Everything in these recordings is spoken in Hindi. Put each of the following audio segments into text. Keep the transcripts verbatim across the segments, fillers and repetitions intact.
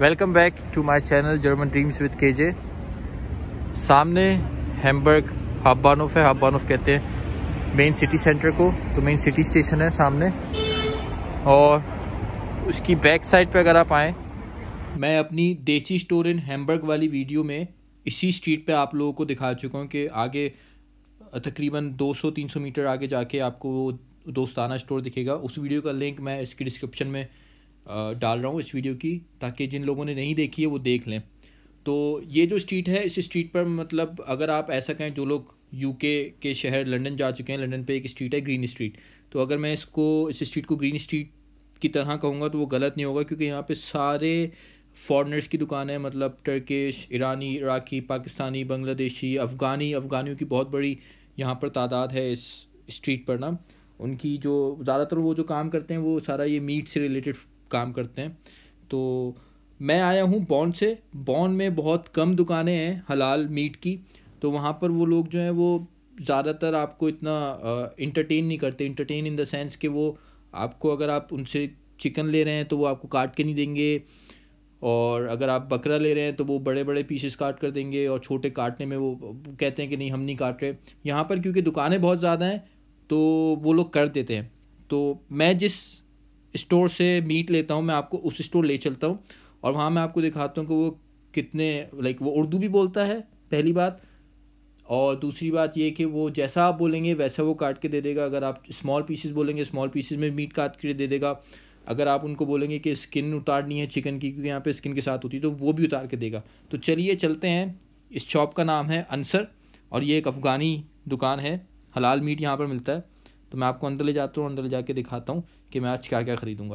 Welcome back to my channel German dreams with KJ. सामने हैम्बर्ग हाबबानहोफ है। हाबबानहोफ कहते हैं मेन सिटी सेंटर को, तो मेन सिटी स्टेशन है सामने। और उसकी बैक साइड पे अगर आप आएँ, मैं अपनी देसी स्टोर इन हैम्बर्ग वाली वीडियो में इसी स्ट्रीट पे आप लोगों को दिखा चुका हूँ कि आगे तकरीबन दो सौ तीन सौ मीटर आगे जाके आपको वो दोस्ताना स्टोर दिखेगा। उस वीडियो का लिंक मैं इसकी डिस्क्रिप्शन में डाल रहा हूँ इस वीडियो की, ताकि जिन लोगों ने नहीं देखी है वो देख लें। तो ये जो स्ट्रीट है, इस स्ट्रीट पर मतलब अगर आप ऐसा कहें, जो लोग यूके के शहर लंदन जा चुके हैं, लंदन पे एक स्ट्रीट है ग्रीन स्ट्रीट, तो अगर मैं इसको इस स्ट्रीट को ग्रीन स्ट्रीट की तरह कहूँगा तो वो गलत नहीं होगा, क्योंकि यहाँ पे सारे फॉरेनर्स की दुकानें, मतलब टर्किश, ईरानी, इराकी, पाकिस्तानी, बांग्लादेशी, अफ़गानी अफ़गानियों की बहुत बड़ी यहाँ पर तादाद है इस स्ट्रीट पर ना। उनकी जो ज़्यादातर वो जो काम करते हैं वो सारा ये मीट से रिलेटेड काम करते हैं। तो मैं आया हूँ बॉन से। बॉन में बहुत कम दुकानें हैं हलाल मीट की, तो वहाँ पर वो लोग जो हैं वो ज़्यादातर आपको इतना इंटरटेन नहीं करते। इंटरटेन इन द सेंस कि वो आपको, अगर आप उनसे चिकन ले रहे हैं तो वो आपको काट के नहीं देंगे, और अगर आप बकरा ले रहे हैं तो वो बड़े बड़े पीसेस काट कर देंगे, और छोटे काटने में वो कहते हैं कि नहीं हम नहीं काट रहे। यहाँ पर क्योंकि दुकानें बहुत ज़्यादा हैं तो वो लोग कर देते हैं। तो मैं जिस स्टोर से मीट लेता हूँ, मैं आपको उस स्टोर ले चलता हूँ और वहाँ मैं आपको दिखाता हूँ कि वो कितने लाइक वो उर्दू भी बोलता है, पहली बात। और दूसरी बात ये कि वो जैसा आप बोलेंगे वैसा वो काट के दे देगा। अगर आप स्मॉल पीसेस बोलेंगे, स्मॉल पीसेस में मीट काट के दे देगा। अगर आप उनको बोलेंगे कि स्किन उतारनी है चिकन की, क्योंकि यहाँ पे स्किन के साथ होती है, तो वो भी उतार के देगा। तो चलिए चलते हैं। इस शॉप का नाम है अंसर, और ये एक अफ़गानी दुकान है। हलाल मीट यहाँ पर मिलता है। तो मैं आपको अंदर ले जाता हूँ, अंदर ले जाके दिखाता हूँ कि मैं आज क्या क्या ख़रीदूँगा।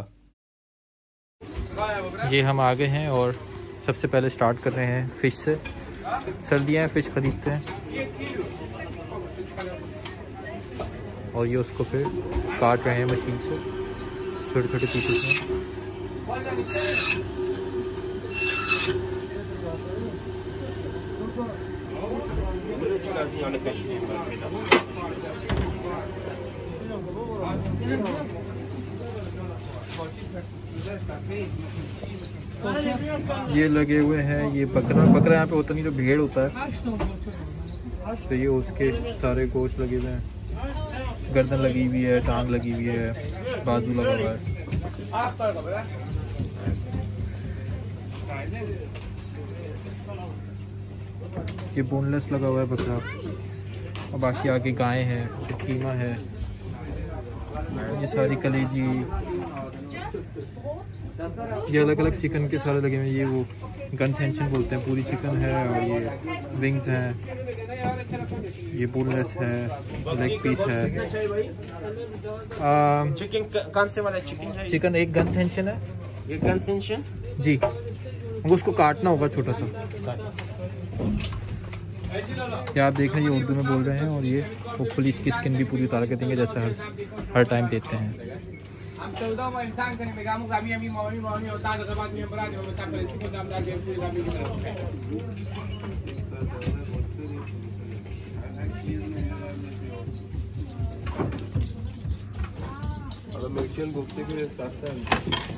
ये हम आ गए हैं और सबसे पहले स्टार्ट कर रहे हैं फ़िश से। सर्दियाँ हैं, फ़िश ख़रीदते हैं और ये उसको फिर काट रहे हैं मशीन से छोटे छोटे पीसेस में। ये लगे हुए हैं, ये बकरा बकरा यहाँ पे होता नहीं, जो भेड़ होता है, तो ये उसके सारे गोश्त लगे हुए हैं। गर्दन लगी हुई है, टांग लगी हुई है, बाजू लगा हुआ है। ये बोनलेस लगा हुआ है बकरा, और बाकी आगे गाय है, कीमा है, ये सारी कलेजी, ये अलग अलग चिकन के सारे लगे हुए हैं। ये वो गन सेंशन बोलते हैं, पूरी चिकन है, और ये विंग्स हैं, ये बोनलेस है, लेग पीस है। चिकन कौन से वाला चिकन है? चिकन एक गन सेंशन है। ये गन सेंशन जी, उसको काटना होगा छोटा सा। क्या आप देख रहे हैं, ये उर्दू में बोल रहे हैं, और ये होपफुली इसकी स्किन भी पूरी उतार के देंगे, जैसा हर हर टाइम देते हैं। अमेरिकन गुप्ते के साथ साथ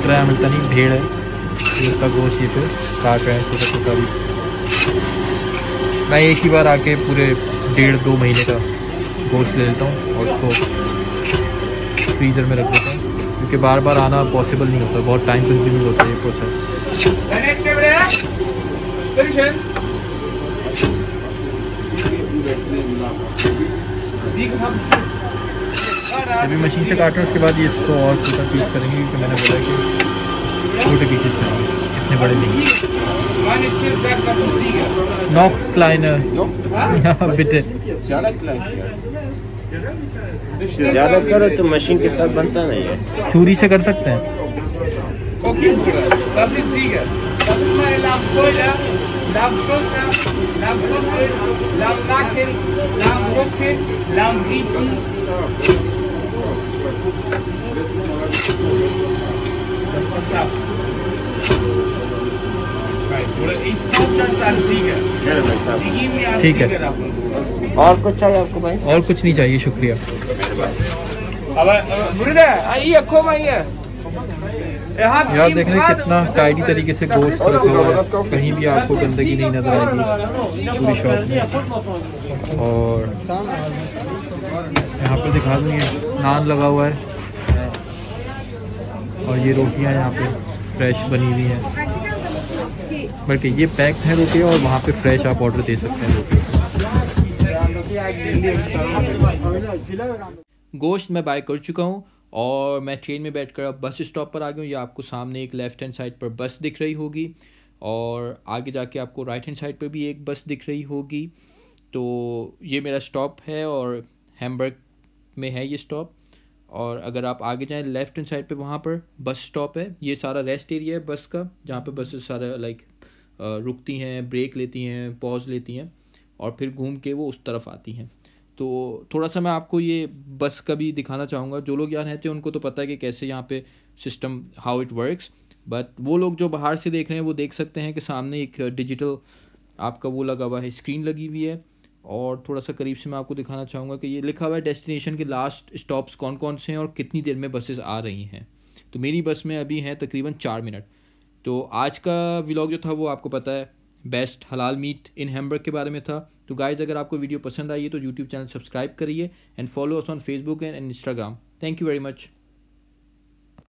बकरा मिलता नहीं, भेड़ है, भेड़ का गोश्त ये पे काट रहे हैं छोटा छोटा भी। मैं एक ही बार आके पूरे डेढ़ दो महीने का गोश्त ले लेता हूँ और उसको फ्रीज़र में रख देता हूँ, क्योंकि बार बार आना पॉसिबल नहीं होता, बहुत टाइम कंज्यूमिंग होता है ये प्रोसेस। अभी मशीन से काट रहे हैं, उसके बाद ये इसको और छोटा पीस करेंगे, क्योंकि मैंने बोला कि छोटे पीसेस चाहिए, इतने बड़े नहीं। नॉक क्लाइनर बिटे ज्यादा करो तो मशीन के साथ बनता नहीं है, छुरी से कर सकते हैं। ठीक है, और कुछ चाहिए आपको भाई? और कुछ नहीं चाहिए, शुक्रिया। यार देख रहे हैं कितना टाइडी तरीके से गोश्त रखा हुआ है, कहीं भी आपको गंदगी नहीं नजर आएगी पूरी शॉप में। और यहाँ पर दिखा दूँगी नान लगा हुआ है, और ये रोटियाँ यहाँ पे फ्रेश बनी हुई हैं, बल्कि ये पैक है रोटी, और वहाँ पे फ्रेश आप ऑर्डर दे सकते हैं रोटी। गोश्त मैं बाय कर चुका हूँ और मैं ट्रेन में बैठकर अब बस स्टॉप पर आ गया हूँ। ये आपको सामने एक लेफ़्ट हैंड साइड पर बस दिख रही होगी, और आगे जाके आपको राइट हैंड साइड पर भी एक बस दिख रही होगी। तो ये मेरा स्टॉप है और हैम्बर्ग में है ये स्टॉप। और अगर आप आगे जाएं लेफ़्ट हैंड साइड पे, वहाँ पर बस स्टॉप है। ये सारा रेस्ट एरिया है बस का, जहाँ पे बसेस सारा लाइक रुकती हैं, ब्रेक लेती हैं, पॉज लेती हैं, और फिर घूम के वो उस तरफ आती हैं। तो थोड़ा सा मैं आपको ये बस का भी दिखाना चाहूँगा। जो लोग यहाँ रहते हैं उनको तो पता है कि कैसे यहाँ पे system how it works, but वो लोग जो बाहर से देख रहे हैं वो देख सकते हैं कि सामने एक डिजिटल आपका वो लगा हुआ है, स्क्रीन लगी हुई है। और थोड़ा सा करीब से मैं आपको दिखाना चाहूँगा कि ये लिखा हुआ है डेस्टिनेशन के लास्ट स्टॉप्स कौन कौन से हैं और कितनी देर में बसेस आ रही हैं। तो मेरी बस में अभी हैं तकरीबन चार मिनट। तो आज का व्लॉग जो था वो आपको पता है बेस्ट हलाल मीट इन हैम्बर्ग के बारे में था। तो गाइज़, अगर आपको वीडियो पसंद आई है तो यूट्यूब चैनल सब्सक्राइब करिए and follow us on Facebook and Instagram. Thank you very much.